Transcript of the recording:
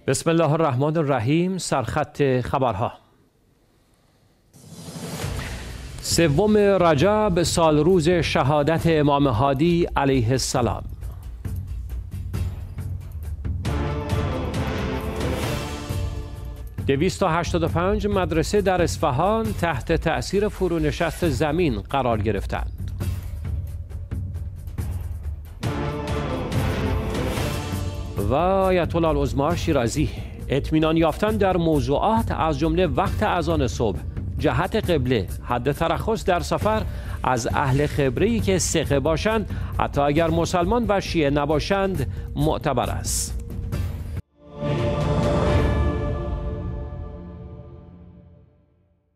بسم الله الرحمن الرحیم. سرخط خبرها. 3 رجب سال روز شهادت امام هادی علیه السلام. دویست و 285 مدرسه در اصفهان تحت تأثیر فرونشست زمین قرار گرفتند. و آیت الله العظما شیرازی: اطمینان یافتن در موضوعات از جمله وقت اذان صبح، جهت قبله، حد ترخص در سفر از اهل خبره‌ای که ثقه باشند حتی اگر مسلمان و شیعه نباشند معتبر است.